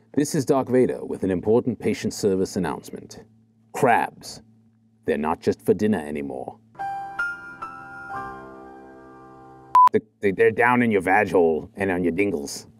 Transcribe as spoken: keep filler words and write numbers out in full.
This is Doc Vader with an important patient service announcement. Crabs. They're not just for dinner anymore. They're down in your vag hole and on your dingles.